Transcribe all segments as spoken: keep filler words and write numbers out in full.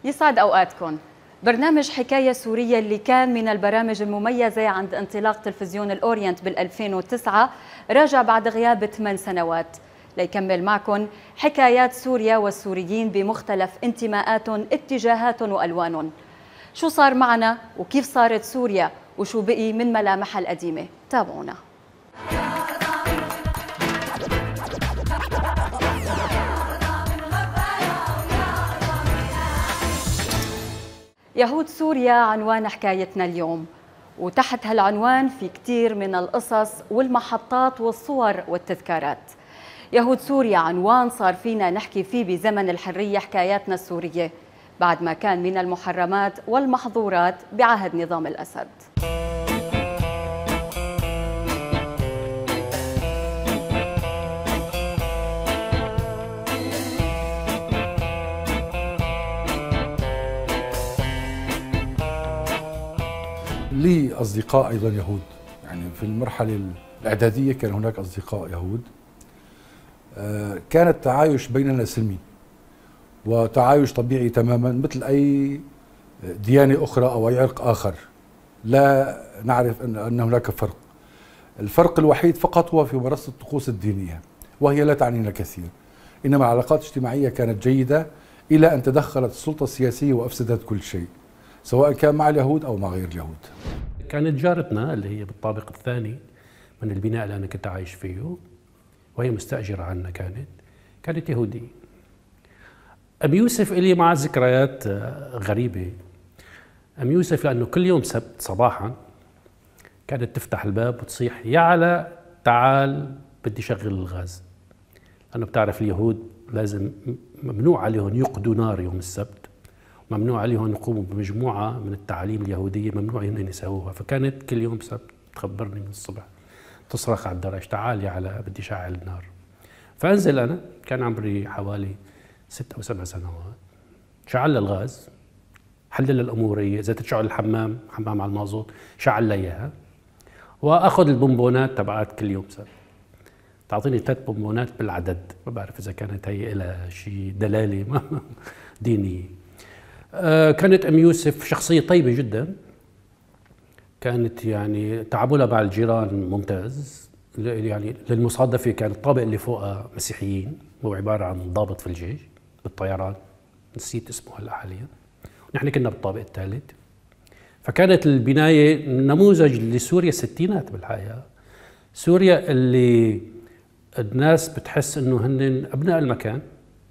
يسعد أوقاتكم. برنامج حكاية سورية اللي كان من البرامج المميزة عند انطلاق تلفزيون الأورينت بال ألفين وتسعة راجع بعد غياب ثمان سنوات ليكمل معكم حكايات سوريا والسوريين بمختلف انتماءاتهم، اتجاهاتهم وألوانهم. شو صار معنا وكيف صارت سوريا وشو بقي من ملامحها القديمة؟ تابعونا. يهود سوريا عنوان حكايتنا اليوم، وتحت هالعنوان في كتير من القصص والمحطات والصور والتذكارات. يهود سوريا عنوان صار فينا نحكي فيه بزمن الحرية حكاياتنا السورية بعد ما كان من المحرمات والمحظورات بعهد نظام الأسد. لي أصدقاء أيضا يهود، يعني في المرحلة الإعدادية كان هناك أصدقاء يهود. كان التعايش بيننا سلمي وتعايش طبيعي تماما مثل أي ديانة أخرى أو أي عرق آخر، لا نعرف أن أن هناك فرق. الفرق الوحيد فقط هو في ممارسة الطقوس الدينية، وهي لا تعنينا كثير، إنما العلاقات الاجتماعية كانت جيدة إلى أن تدخلت السلطة السياسية وأفسدت كل شيء، سواء كان مع اليهود أو مع غير اليهود. كانت جارتنا اللي هي بالطابق الثاني من البناء اللي أنا كنت عايش فيه، وهي مستأجرة عنا، كانت كانت يهودية. أم يوسف إلي مع ذكريات غريبة. أم يوسف لأنه كل يوم سبت صباحا كانت تفتح الباب وتصيح: يا علاء تعال بدي شغل الغاز، لأنه بتعرف اليهود لازم ممنوع عليهم يقدوا نار يوم السبت، ممنوع عليهم يقوموا بمجموعة من التعاليم اليهودية ممنوع أن يسووها. فكانت كل يوم سبت تخبرني من الصبح، تصرخ على الدرج: تعال يا علاء بدي شعل النار. فأنزل أنا، كان عمري حوالي ست أو سبع سنوات، شعل الغاز، حلل الأمورية، إذا تشعل الحمام حمام على المازوت شعل لي إياها، وأخذ البونبونات تبعات كل يوم سبت. تعطيني ثلاث بونبونات بالعدد، ما بعرف إذا كانت هي لها شيء دلالة دينية. كانت أم يوسف شخصية طيبة جدا، كانت يعني تعاملها مع الجيران ممتاز، يعني للمصادفة كان الطابق اللي فوقها مسيحيين، هو عبارة عن ضابط في الجيش بالطيران، نسيت اسمه هلا حاليا، نحن كنا بالطابق الثالث. فكانت البناية نموذج لسوريا الستينات بالحقيقة، سوريا اللي الناس بتحس انه هن ابناء المكان،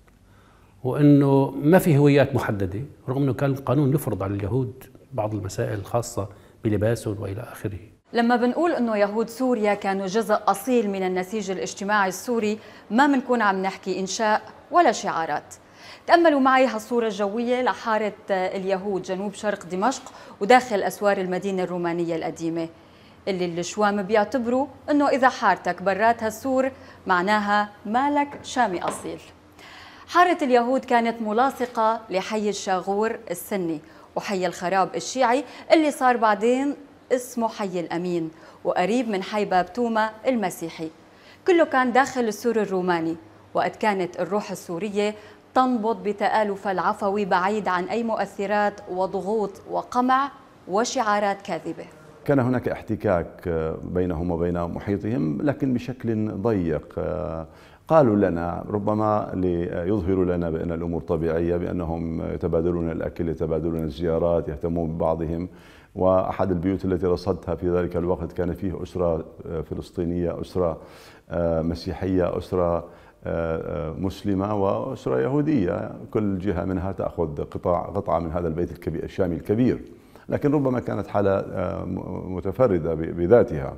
وانه ما في هويات محدده، رغم انه كان القانون يفرض على اليهود بعض المسائل الخاصه بلباسهم والى اخره. لما بنقول انه يهود سوريا كانوا جزء اصيل من النسيج الاجتماعي السوري، ما بنكون عم نحكي انشاء ولا شعارات. تأملوا معي هالصورة الجوية لحارة اليهود جنوب شرق دمشق وداخل أسوار المدينة الرومانية القديمة، اللي الشوام بيعتبروا أنه إذا حارتك برات هالسور معناها مالك شامي أصيل. حارة اليهود كانت ملاصقة لحي الشاغور السني وحي الخراب الشيعي اللي صار بعدين اسمه حي الأمين، وقريب من حي باب توما المسيحي. كله كان داخل السور الروماني، وقد كانت الروح السورية تنبض بتآلف العفوي بعيد عن أي مؤثرات وضغوط وقمع وشعارات كاذبة. كان هناك احتكاك بينهم وبين محيطهم، لكن بشكل ضيق. قالوا لنا ربما ليظهروا لنا بأن الأمور طبيعية، بأنهم يتبادلون الأكل، يتبادلون الزيارات، يهتمون ببعضهم. وأحد البيوت التي رصدتها في ذلك الوقت كان فيه أسرة فلسطينية، أسرة مسيحية، أسرة مسلمة، وأسرة يهودية، كل جهة منها تأخذ قطاع قطعة من هذا البيت الكبير الشامي الكبير، لكن ربما كانت حالة متفردة بذاتها.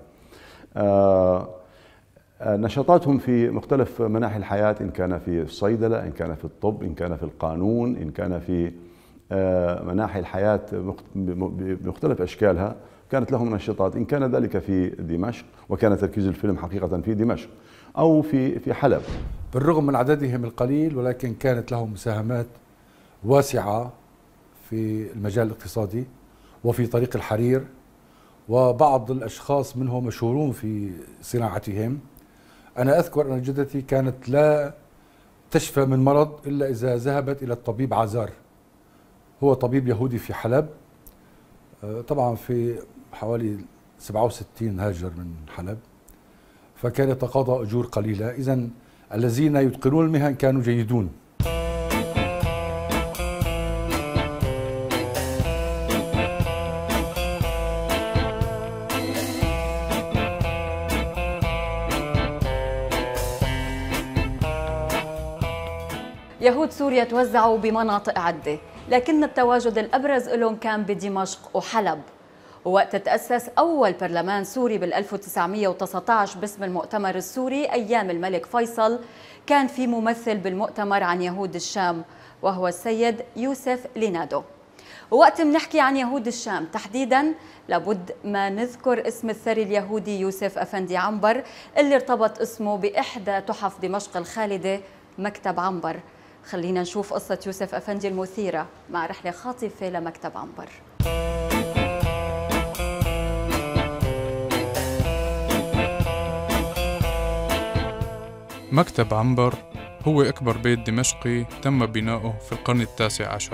نشاطاتهم في مختلف مناحي الحياة، إن كان في الصيدلة، إن كان في الطب، إن كان في القانون، إن كان في مناحي الحياة بمختلف أشكالها، كانت لهم نشاطات، إن كان ذلك في دمشق، وكان تركيز الفيلم حقيقة في دمشق أو في في حلب. بالرغم من عددهم القليل، ولكن كانت لهم مساهمات واسعة في المجال الاقتصادي وفي طريق الحرير، وبعض الأشخاص منهم مشهورون في صناعتهم. أنا أذكر أن جدتي كانت لا تشفى من مرض إلا إذا ذهبت إلى الطبيب عازار، هو طبيب يهودي في حلب، طبعا في حوالي سبعة وستين هاجر من حلب، فكان يتقاضى أجور قليلة. إذن الذين يتقنون المهن كانوا جيدون. يهود سوريا توزعوا بمناطق عدة، لكن التواجد الأبرز لهم كان بدمشق وحلب. ووقت تأسس أول برلمان سوري بال ألف وتسعمئة وتسعة عشر باسم المؤتمر السوري أيام الملك فيصل، كان في ممثل بالمؤتمر عن يهود الشام وهو السيد يوسف لينادو. ووقت بنحكي عن يهود الشام تحديداً لابد ما نذكر اسم الثري اليهودي يوسف أفندي عنبر اللي ارتبط اسمه بإحدى تحف دمشق الخالدة مكتب عنبر. خلينا نشوف قصة يوسف أفندي المثيرة مع رحلة خاطفة لمكتب عنبر. مكتب عنبر هو أكبر بيت دمشقي تم بناؤه في القرن التاسع عشر.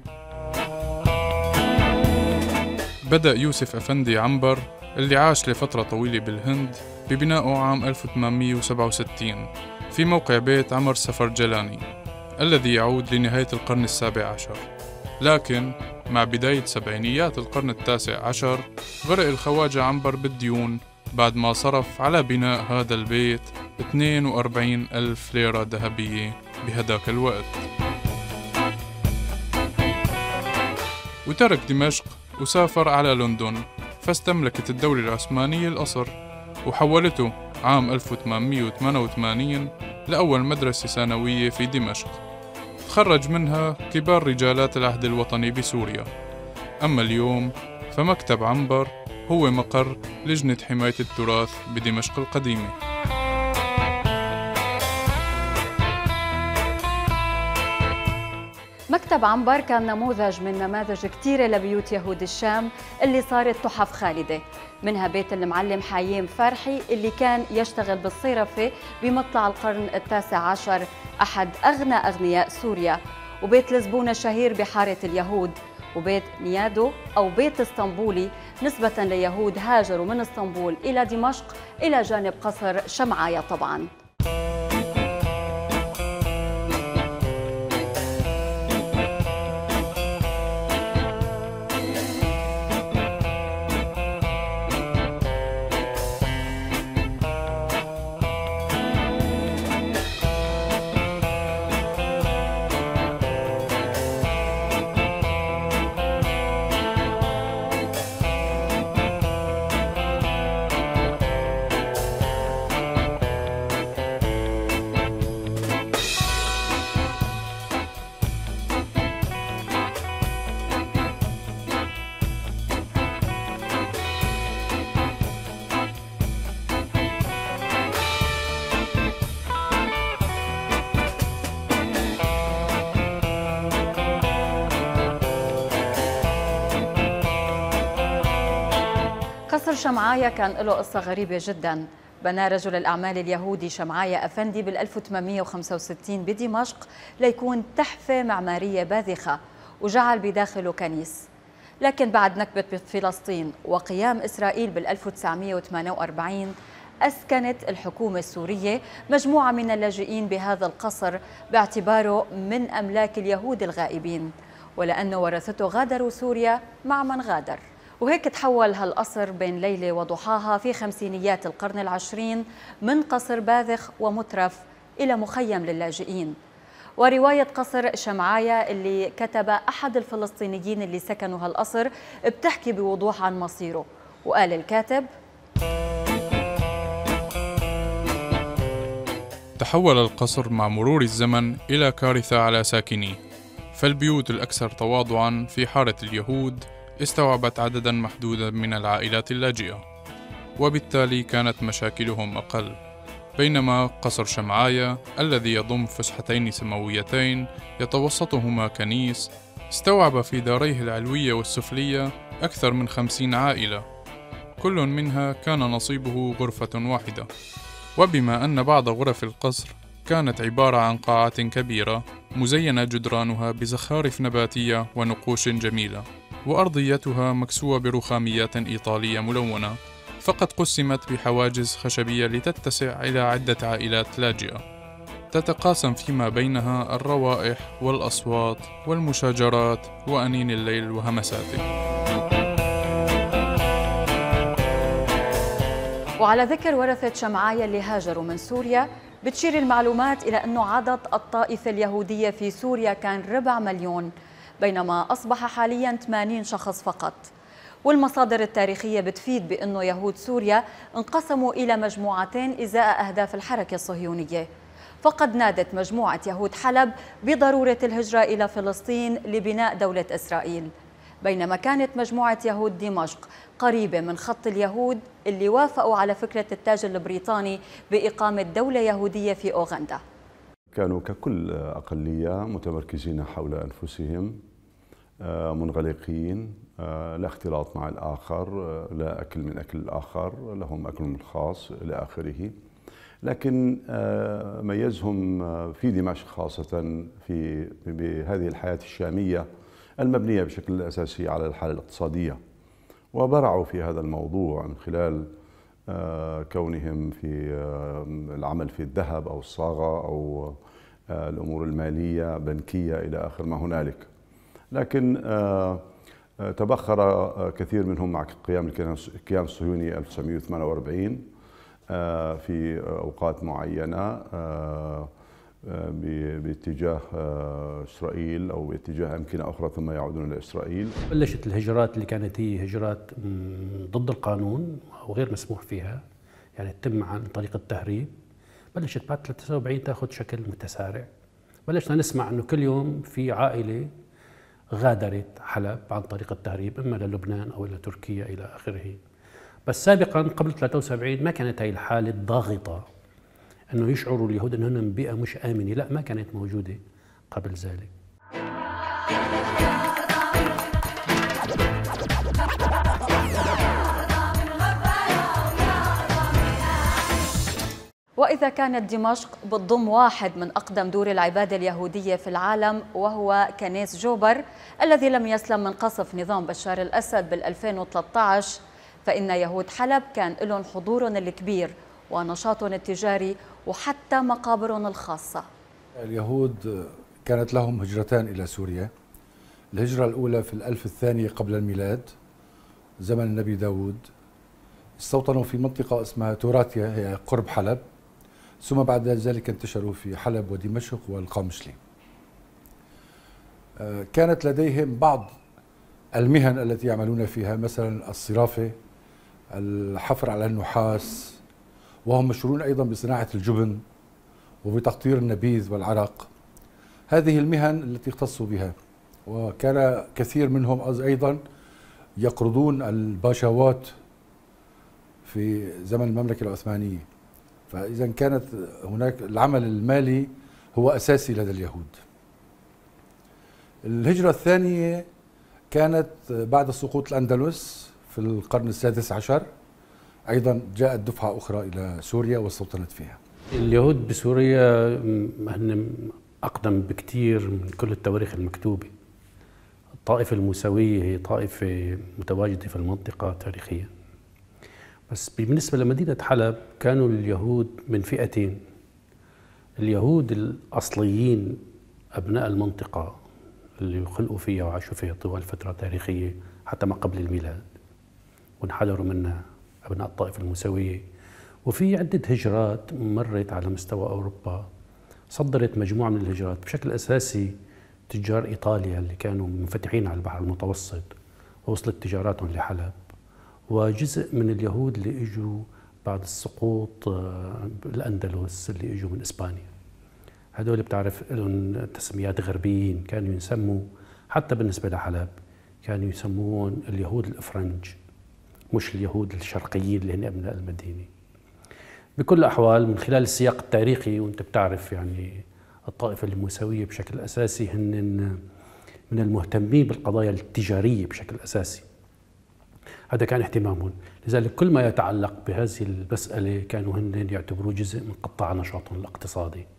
بدأ يوسف أفندي عنبر اللي عاش لفترة طويلة بالهند ببنائه عام ألف وثمانمئة وسبعة وستين في موقع بيت عمر سفرجلاني الذي يعود لنهاية القرن السابع عشر. لكن مع بداية سبعينيات القرن التاسع عشر غرق الخواجة عنبر بالديون بعد ما صرف على بناء هذا البيت اثنين وأربعين ألف ليرة ذهبية بهداك الوقت، وترك دمشق وسافر على لندن، فاستملكت الدولة العثمانية القصر وحولته عام ألف وثمانمئة وثمانية وثمانين لأول مدرسة ثانوية في دمشق تخرج منها كبار رجالات العهد الوطني بسوريا. أما اليوم فمكتب عنبر هو مقر لجنة حماية التراث بدمشق القديمة. مكتب عنبر كان نموذج من نماذج كثيرة لبيوت يهود الشام اللي صارت تحف خالدة، منها بيت المعلم حايم فرحي اللي كان يشتغل بالصيرفة بمطلع القرن التاسع عشر، أحد أغنى أغنياء سوريا، وبيت لزبونة الشهير بحارة اليهود، وبيت نيادو أو بيت اسطنبولي نسبة ليهود هاجروا من اسطنبول إلى دمشق إلى جانب قصر شمعاية. طبعاً قصر شمعاية كان له قصة غريبة جدا. بنى رجل الأعمال اليهودي شمعاية أفندي بال ألف وثمانمئة وخمسة وستين بدمشق ليكون تحفة معمارية باذخة، وجعل بداخله كنيس. لكن بعد نكبة فلسطين وقيام إسرائيل بال ألف وتسعمئة وثمانية وأربعين أسكنت الحكومة السورية مجموعة من اللاجئين بهذا القصر باعتباره من أملاك اليهود الغائبين، ولأنه ورثته غادروا سوريا مع من غادر. وهيك تحول هالقصر بين ليلة وضحاها في خمسينيات القرن العشرين من قصر باذخ ومترف إلى مخيم للاجئين. ورواية قصر شمعاية اللي كتبها أحد الفلسطينيين اللي سكنوا هالقصر بتحكي بوضوح عن مصيره، وقال الكاتب: تحول القصر مع مرور الزمن إلى كارثة على ساكنيه، فالبيوت الأكثر تواضعاً في حارة اليهود استوعبت عدداً محدوداً من العائلات اللاجئة، وبالتالي كانت مشاكلهم أقل. بينما قصر شمعاية الذي يضم فسحتين سماويتين يتوسطهما كنيس استوعب في داريه العلوية والسفلية أكثر من خمسين عائلة، كل منها كان نصيبه غرفة واحدة. وبما أن بعض غرف القصر كانت عبارة عن قاعات كبيرة مزينة جدرانها بزخارف نباتية ونقوش جميلة، وأرضيتها مكسوة برخاميات إيطالية ملونة، فقد قسمت بحواجز خشبية لتتسع إلى عدة عائلات لاجئة، تتقاسم فيما بينها الروائح والأصوات والمشاجرات وأنين الليل وهمساته. وعلى ذكر ورثة شمعايا اللي هاجروا من سوريا، بتشير المعلومات إلى أنه عدد الطائفة اليهودية في سوريا كان ربع مليون، بينما أصبح حالياً ثمانين شخص فقط. والمصادر التاريخية بتفيد بأنه يهود سوريا انقسموا إلى مجموعتين إزاء أهداف الحركة الصهيونية. فقد نادت مجموعة يهود حلب بضرورة الهجرة إلى فلسطين لبناء دولة إسرائيل، بينما كانت مجموعة يهود دمشق قريبة من خط اليهود اللي وافقوا على فكرة التاج البريطاني بإقامة دولة يهودية في أوغندا. كانوا ككل أقلية متمركزين حول أنفسهم، منغلقين، لا اختلاط مع الآخر، لا أكل من أكل الآخر، لهم أكلهم الخاص إلى آخره. لكن ميزهم في دمشق خاصة في بهذه الحياة الشامية المبنية بشكل أساسي على الحالة الاقتصادية، وبرعوا في هذا الموضوع من خلال كونهم في العمل في الذهب أو الصاغة أو الأمور المالية بنكية إلى آخر ما هنالك. لكن تبخر كثير منهم مع قيام الكيان الصهيوني ألف وتسعمئة وثمانية وأربعين في أوقات معينة باتجاه إسرائيل أو باتجاه أمكنة أخرى ثم يعودون لإسرائيل. بلشت الهجرات اللي كانت هي هجرات ضد القانون أو غير مسموح فيها، يعني تتم عن طريق التهريب. بلشت بعد ثلاثة وسبعين تأخذ شكل متسارع. بلشنا نسمع أنه كل يوم في عائلة غادرت حلب عن طريق التهريب، إما للبنان أو إلى تركيا إلى آخره. بس سابقا قبل ثلاثة وسبعين ما كانت هي الحالة ضاغطة أنه يشعروا اليهود أنهم بيئة مش آمنة، لا، ما كانت موجودة قبل ذلك. وإذا كانت دمشق بتضم واحد من أقدم دور العبادة اليهودية في العالم وهو كنيس جوبر الذي لم يسلم من قصف نظام بشار الأسد بال ألفين وثلاثة عشر، فإن يهود حلب كان لهم حضورهم الكبير ونشاطهم التجاري وحتى مقابرهم الخاصة. اليهود كانت لهم هجرتان إلى سوريا. الهجرة الأولى في الألف الثانية قبل الميلاد زمن النبي داود، استوطنوا في منطقة اسمها توراتيا هي قرب حلب، ثم بعد ذلك انتشروا في حلب ودمشق والقامشلي. كانت لديهم بعض المهن التي يعملون فيها، مثلا الصرافة، الحفر على النحاس، وهم مشهورون أيضا بصناعة الجبن وبتقطير النبيذ والعرق. هذه المهن التي اختصوا بها، وكان كثير منهم أيضا يقرضون الباشوات في زمن المملكة العثمانية. فإذا كانت هناك العمل المالي هو أساسي لدى اليهود. الهجرة الثانية كانت بعد سقوط الأندلس في القرن السادس عشر، أيضا جاءت دفعة أخرى إلى سوريا واستوطنت فيها. اليهود بسوريا هن أقدم بكثير من كل التواريخ المكتوبة. الطائفة الموسوية هي طائفة متواجدة في المنطقة تاريخيا، بس بالنسبة لمدينة حلب كانوا اليهود من فئتين: اليهود الأصليين أبناء المنطقة اللي خلقوا فيها وعاشوا فيها طوال فترة تاريخية حتى ما قبل الميلاد، وانحدروا منها أبناء الطائفة الموسوية. وفي عدة هجرات مرت على مستوى أوروبا صدرت مجموعة من الهجرات، بشكل أساسي تجار إيطاليا اللي كانوا منفتحين على البحر المتوسط ووصلت تجاراتهم لحلب، وجزء من اليهود اللي اجوا بعد السقوط الأندلس اللي اجوا من إسبانيا. هدول بتعرف لهم تسميات غربيين، كانوا يسموا حتى بالنسبة لحلب كانوا يسمون اليهود الإفرنج، مش اليهود الشرقيين اللي هن أبناء المدينة. بكل الأحوال من خلال السياق التاريخي، وأنت بتعرف يعني الطائفة الموسوية بشكل أساسي هن من المهتمين بالقضايا التجارية بشكل أساسي، هذا كان اهتمامهم. لذلك كل ما يتعلق بهذه المسألة كانوا هن يعتبروه جزء من قطاع نشاطهم الاقتصادي.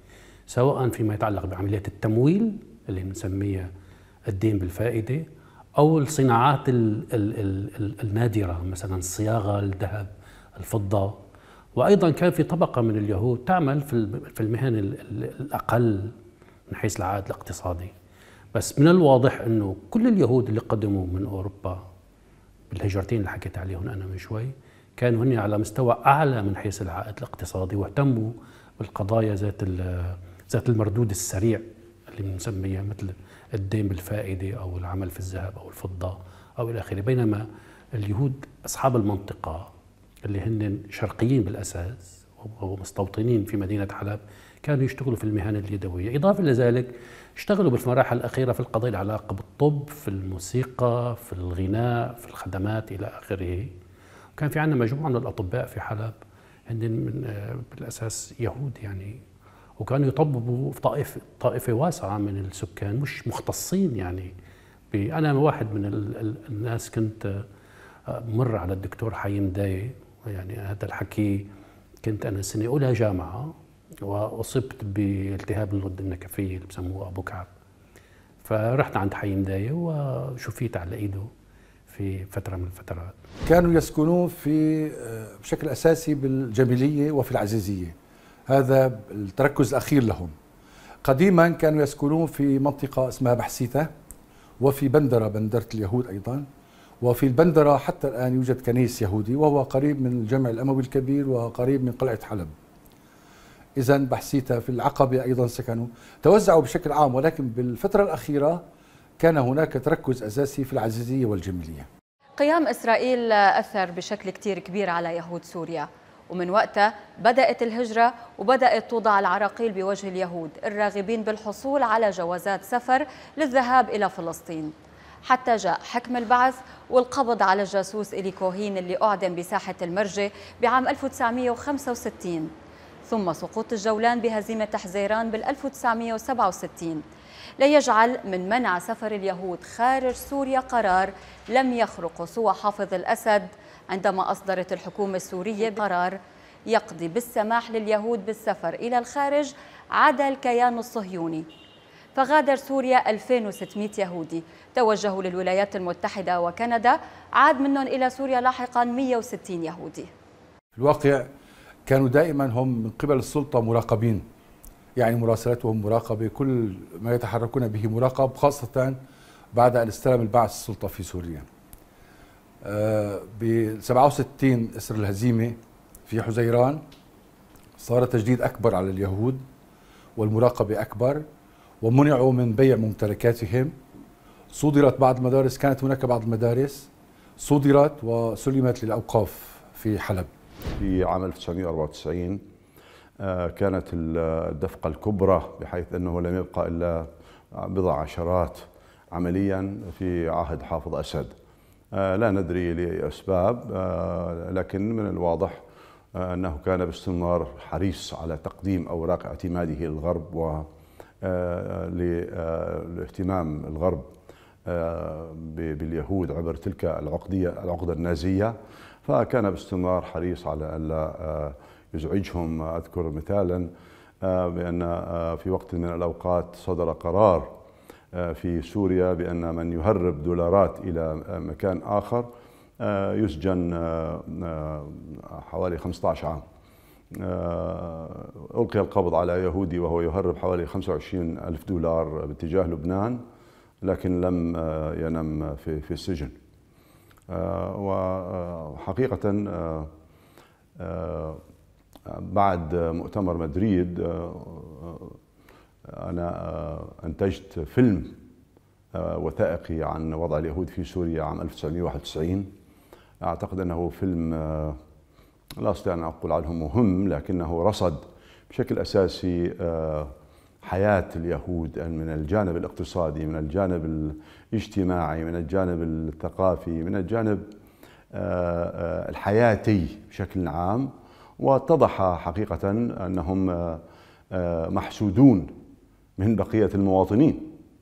سواء فيما يتعلق بعمليات التمويل اللي بنسميها الدين بالفائدة، أو الصناعات ال ال ال النادرة مثلا الصياغة، الذهب، الفضة. وأيضا كان في طبقة من اليهود تعمل في المهن الأقل من حيث العائد الاقتصادي. بس من الواضح أنه كل اليهود اللي قدموا من أوروبا بالهجرتين اللي حكيت عليهم أنا من شوي كانوا هن على مستوى أعلى من حيث العائد الاقتصادي، واهتموا بالقضايا ذات ذات المردود السريع اللي بنسميها مثل الدين بالفائدة أو العمل في الذهب أو الفضة أو إلى آخره. بينما اليهود أصحاب المنطقة اللي هن شرقيين بالأساس ومستوطنين في مدينة حلب كانوا يشتغلوا في المهن اليدوية. إضافة لذلك اشتغلوا بالمراحل الأخيرة في القضايا العلاقة بالطب، في الموسيقى، في الغناء، في الخدمات إلى آخره. كان في عندنا مجموعة من الأطباء في حلب هن من بالأساس يهود يعني، وكانوا يطببوا في طائفة طائفة واسعة من السكان مش مختصين يعني. أنا واحد من الناس كنت مر على الدكتور حيم داي، يعني هذا الحكي كنت أنا سنة أولى جامعة وأصبت بالتهاب الغدة النكفية اللي بسموه أبو كعب. فرحت عند حيم داي وشفيت على إيده في فترة من الفترات. كانوا يسكنون في بشكل أساسي بالجبلية وفي العزيزية، هذا التركز الأخير لهم. قديما كانوا يسكنون في منطقة اسمها بحسيتة، وفي بندرة، بندرة اليهود أيضا، وفي البندرة حتى الآن يوجد كنيس يهودي وهو قريب من الجامع الأموي الكبير وقريب من قلعة حلب. إذا بحسيتة في العقبة أيضا سكنوا، توزعوا بشكل عام، ولكن بالفترة الأخيرة كان هناك تركز أساسي في العزيزية والجميلية. قيام إسرائيل أثر بشكل كتير كبير على يهود سوريا، ومن وقتها بدأت الهجرة وبدأت توضع العراقيل بوجه اليهود الراغبين بالحصول على جوازات سفر للذهاب إلى فلسطين، حتى جاء حكم البعث والقبض على الجاسوس إلي كوهين اللي أعدم بساحة المرجة بعام ألف وتسعمئة وخمسة وستين، ثم سقوط الجولان بهزيمة حزيران بال ألف وتسعمئة وسبعة وستين، ليجعل من منع سفر اليهود خارج سوريا قرار لم يخرق سوى حافظ الأسد، عندما أصدرت الحكومة السورية قرار يقضي بالسماح لليهود بالسفر إلى الخارج عدا الكيان الصهيوني. فغادر سوريا ألفين وستمئة يهودي، توجهوا للولايات المتحدة وكندا، عاد منهم إلى سوريا لاحقا مئة وستين يهودي. في الواقع كانوا دائما هم من قبل السلطة مراقبين، يعني مراسلتهم مراقبة، كل ما يتحركون به مراقب، خاصة بعد أن استلم البعث السلطة في سوريا. ب سبعة وستين إسر الهزيمة في حزيران صار تجديد أكبر على اليهود والمراقبة أكبر، ومنعوا من بيع ممتلكاتهم. صودرت بعض المدارس، كانت هناك بعض المدارس صودرت وسلمت للأوقاف في حلب. في عام ألف وتسعمئة وأربعة وتسعين كانت الدفقة الكبرى، بحيث أنه لم يبقى إلا بضع عشرات عمليا في عهد حافظ أسد. لا ندري لأسباب، لكن من الواضح أنه كان باستمرار حريص على تقديم أوراق اعتماده للغرب ولاهتمام الغرب باليهود عبر تلك العقدية العقدة النازية، فكان باستمرار حريص على ألا يزعجهم. أذكر مثالا بأن في وقت من الأوقات صدر قرار في سوريا بأن من يهرب دولارات إلى مكان آخر يسجن حوالي خمسة عشر عام. ألقي القبض على يهودي وهو يهرب حوالي خمسة وعشرين ألف دولار باتجاه لبنان، لكن لم ينم في في السجن. وحقيقة بعد مؤتمر مدريد أنا أنتجت فيلم وثائقي عن وضع اليهود في سوريا عام ألف وتسعمئة وواحد وتسعين. أعتقد أنه فيلم لا أستطيع أن أقول عنه مهم، لكنه رصد بشكل أساسي حياة اليهود من الجانب الاقتصادي، من الجانب الاجتماعي، من الجانب الثقافي، من الجانب الحياتي بشكل عام، واتضح حقيقة أنهم محسودون من بقية المواطنين.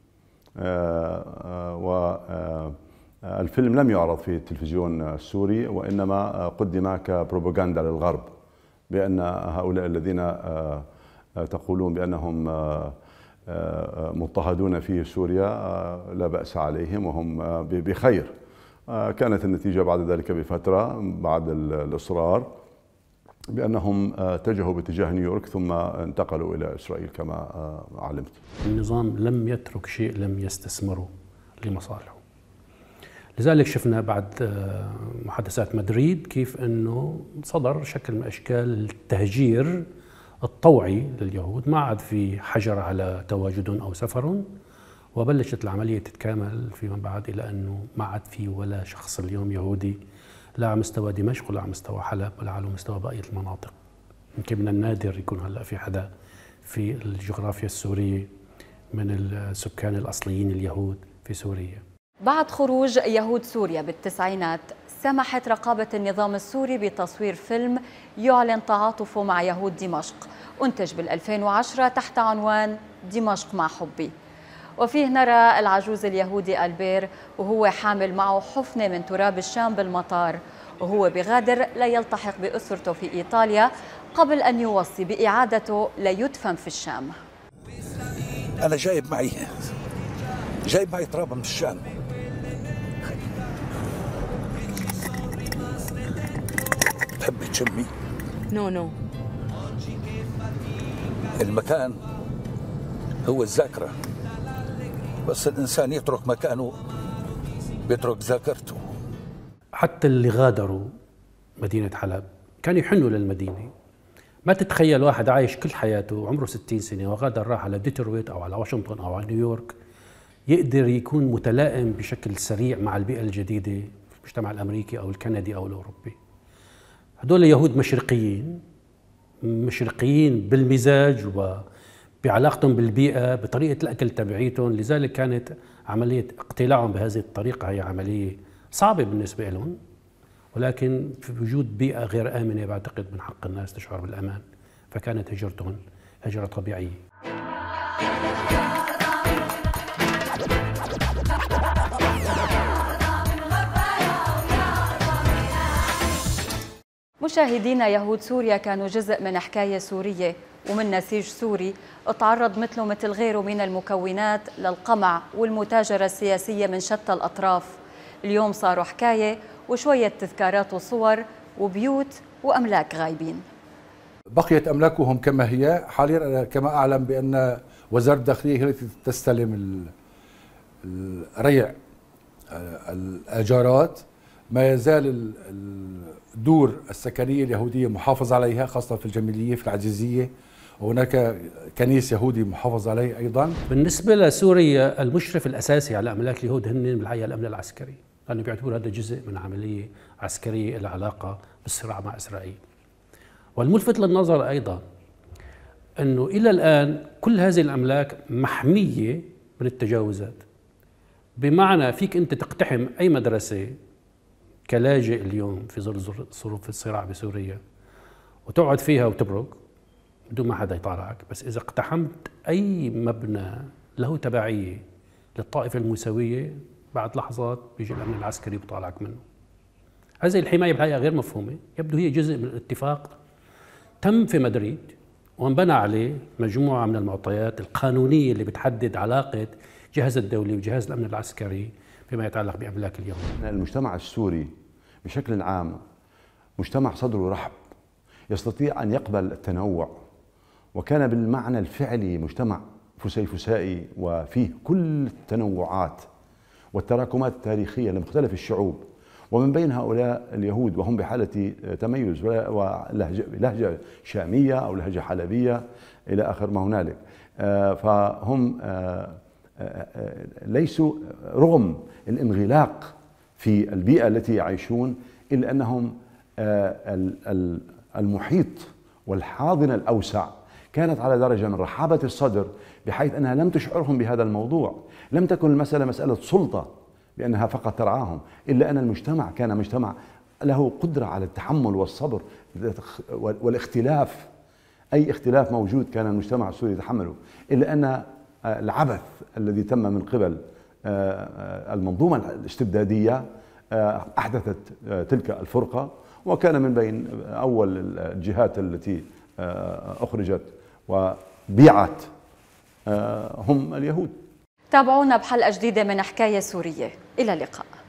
والفيلم لم يعرض في التلفزيون السوري، وإنما قدم كبروباغندا للغرب بأن هؤلاء الذين تقولون بأنهم مضطهدون في سوريا لا بأس عليهم وهم بخير. كانت النتيجة بعد ذلك بفترة بعد الإصرار بأنهم اتجهوا باتجاه نيويورك ثم انتقلوا إلى إسرائيل كما علمت. النظام لم يترك شيء لم يستثمره لمصالحه. لذلك شفنا بعد محادثات مدريد كيف أنه صدر شكل من أشكال التهجير الطوعي لليهود، ما عاد في حجر على تواجدهم أو سفرهم، وبلشت العملية تتكامل فيما بعد إلى أنه ما عاد في ولا شخص اليوم يهودي لا على مستوى دمشق ولا على مستوى حلب ولا على مستوى بقية المناطق. يمكن من النادر يكون هلا في حدا في الجغرافيا السورية من السكان الأصليين اليهود في سوريا. بعد خروج يهود سوريا بالتسعينات سمحت رقابة النظام السوري بتصوير فيلم يعلن تعاطفه مع يهود دمشق، أنتج بالألفين وعشرة تحت عنوان دمشق مع حبي، وفيه نرى العجوز اليهودي ألبير وهو حامل معه حفنة من تراب الشام بالمطار، وهو بغادر ليلتحق بأسرته في إيطاليا قبل أن يوصي بإعادته ليدفن في الشام. أنا جايب معي جايب معي تراب من الشام. تحبي تشمي؟ نو نو. المكان هو الذاكرة، بس الإنسان يترك مكانه بيترك ذاكرته. حتى اللي غادروا مدينة حلب كانوا يحنوا للمدينة. ما تتخيل واحد عايش كل حياته عمره ستين سنة وغادر راح على ديترويت أو على واشنطن أو على نيويورك يقدر يكون متلائم بشكل سريع مع البيئة الجديدة في المجتمع الأمريكي أو الكندي أو الأوروبي. هدول يهود مشرقيين مشرقيين بالمزاج وبعلاقتهم بالبيئة بطريقة الأكل تبعيتهم، لذلك كانت عملية اقتلاعهم بهذه الطريقة هي عملية صعبة بالنسبة لهم، ولكن في وجود بيئة غير آمنة بعتقد من حق الناس تشعر بالأمان، فكانت هجرتهم هجرة طبيعية. مشاهدينا، يهود سوريا كانوا جزء من حكاية سورية ومن نسيج سوري تعرض مثله مثل غيره من المكونات للقمع والمتاجرة السياسية من شتى الأطراف. اليوم صاروا حكاية وشوية تذكارات وصور وبيوت وأملاك غايبين. بقيت أملاكهم كما هي حاليا، كما أعلم بأن وزارة الداخلية هي التي تستلم الريع الآجارات. ما يزال الدور السكنية اليهودية محافظ عليها، خاصة في الجميلية في العزيزية، وهناك كنيس يهودي محافظ عليه أيضا. بالنسبة لسوريا المشرف الأساسي على أملاك اليهود هن بالحقيقة الأمن العسكري، لأنه بيعتبر هذا جزء من عملية عسكرية لها علاقة بالصراع مع إسرائيل. والملفت للنظر أيضا أنه إلى الآن كل هذه الأملاك محمية من التجاوزات، بمعنى فيك أنت تقتحم أي مدرسة كلاجئ اليوم في ظل ظروف الصراع بسوريا وتقعد فيها وتبرك بدون ما حدا يطالعك، بس إذا اقتحمت أي مبنى له تبعية للطائفة الموسوية بعد لحظات بيجي الأمن العسكري بيطالعك منه. هذه الحماية بالحقيقة غير مفهومة، يبدو هي جزء من الاتفاق تم في مدريد وانبنى عليه مجموعة من المعطيات القانونية اللي بتحدد علاقة الجهاز الدولي وجهاز الأمن العسكري فيما يتعلق بأملاك اليهود. المجتمع السوري بشكل عام مجتمع صدره رحب، يستطيع أن يقبل التنوع، وكان بالمعنى الفعلي مجتمع فسيفسائي وفيه كل التنوعات والتراكمات التاريخية لمختلف الشعوب، ومن بين هؤلاء اليهود وهم بحالة تميز ولهجة شامية أو لهجة حلبية إلى آخر ما هنالك. فهم ليسوا رغم الانغلاق في البيئة التي يعيشون إلا أنهم المحيط والحاضنة الأوسع كانت على درجة من رحابة الصدر بحيث أنها لم تشعرهم بهذا الموضوع. لم تكن المسألة مسألة سلطة بأنها فقط ترعاهم، إلا أن المجتمع كان مجتمع له قدرة على التحمل والصبر والاختلاف. أي اختلاف موجود كان المجتمع السوري يتحمله، إلا أن العبث الذي تم من قبل المنظومة الاستبدادية أحدثت تلك الفرقة، وكان من بين أول الجهات التي أخرجت وبيعت هم اليهود. تابعونا بحلقة جديدة من حكاية سورية، إلى اللقاء.